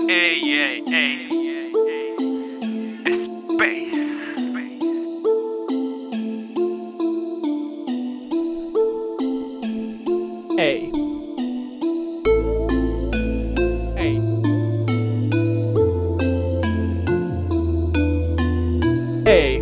Ey, ey, ey. Space. Ey. Ey. Ey.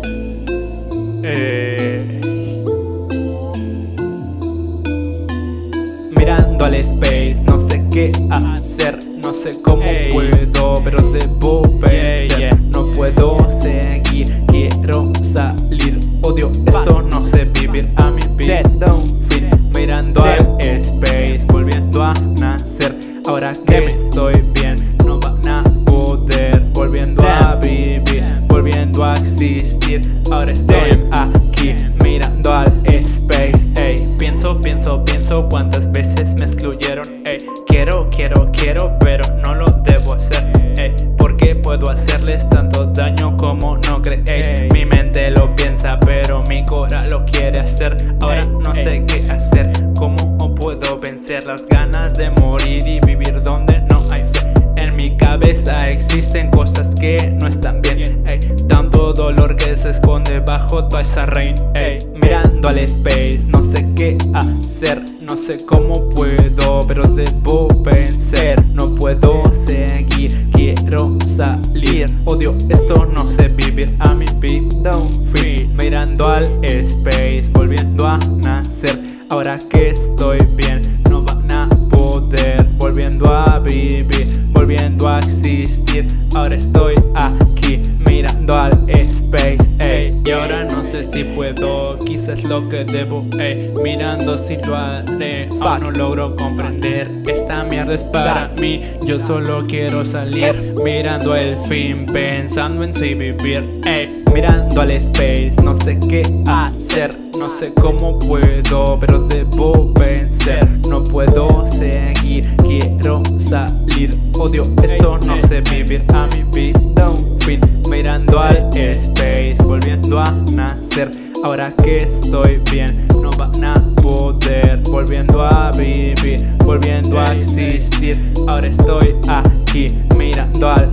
Mirando al space, no sé qué hacer, no sé cómo puedo, pero debo vencer. No puedo seguir, quiero salir, odio esto, no sé vivir a mi vida. Fin, mirando al space, volviendo a nacer. Ahora que estoy bien, no van a poder, volviendo a vivir, volviendo a existir. Ahora estoy aquí, mirando al space. Pienso cuántas veces me excluyeron. Quiero, pero no lo debo hacer. Porque puedo hacerles tanto daño como no creéis. Mi mente lo piensa, pero mi cora lo quiere hacer. Ahora no sé qué hacer, cómo puedo vencer las ganas de morir y vivir donde no hay fe. En mi cabeza existen cosas que no están bien. Tanto dolor que se esconde bajo toda esa rain. Mirando al space, no sé qué hacer, no sé cómo puedo, pero debo vencer. No puedo seguir, quiero salir, odio esto, no sé vivir a mi vida. Fin, mirando al space, volviendo a nacer. Ahora que estoy bien, no van a poder, volviendo a vivir, volviendo a existir. Ahora estoy aquí, mirando al space. Y ahora no sé si puedo, quizás lo que debo. Mirando si lo haré, aún no logro comprender. Esta mierda es para mí, yo solo quiero salir. Mirando el fin, pensando en si vivir. Mirando al space, no sé qué hacer, no sé cómo puedo, pero debo vencer. No puedo seguir, quiero salir, odio esto, no sé vivir a mi vida. Fin, mirando al space, volviendo a nacer. Ahora que estoy bien, no van a poder, volviendo a vivir, volviendo a existir. Ahora estoy aquí, mirando al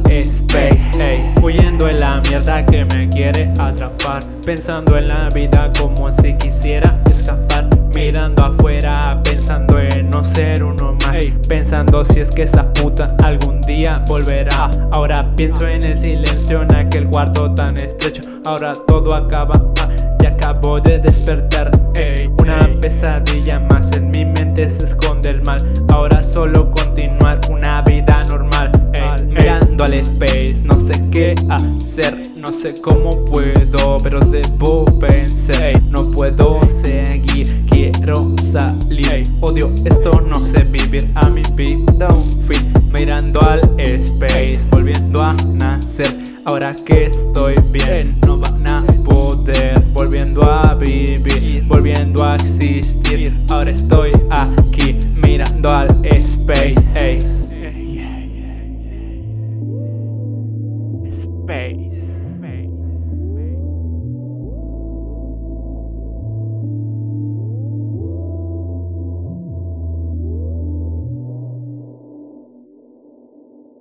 space. Huyendo en la mierda que me quiere atrapar, pensando en la vida como si quisiera escapar. Mirando afuera, pensando en no ser uno más, pensando si es que esa puta algún día volverá. Ahora pienso en el silencio, en aquel cuarto tan estrecho. Ahora todo acaba, y acabo de despertar. Una pesadilla más, en mi mente se esconde el mal. Ahora solo continuar una vida normal. Mirando al space, no sé qué hacer, no sé cómo puedo, pero debo vencer. No puedo seguir, quiero salir, odio esto, no sé vivir a mi vida. Fin, mirando al space, volviendo a nacer. Ahora que estoy bien, no van a poder, volviendo a vivir, volviendo a existir. Ahora estoy aquí, mirando al space. Space.